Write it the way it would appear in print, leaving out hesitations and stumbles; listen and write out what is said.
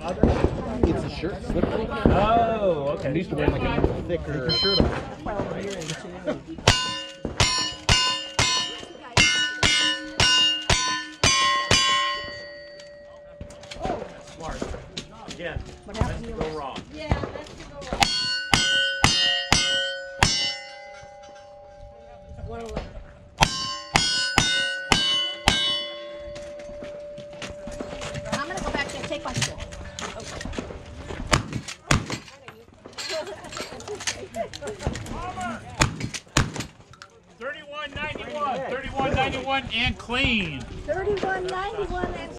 It's a shirt slippery. Oh, okay. I'm used to wearing like a thicker shirt on. Smart. Again, that's to go wrong. Yeah, that's to go wrong. 111. I'm going to go back there and take my stick. $31.91, $31.91 and clean. 31.91.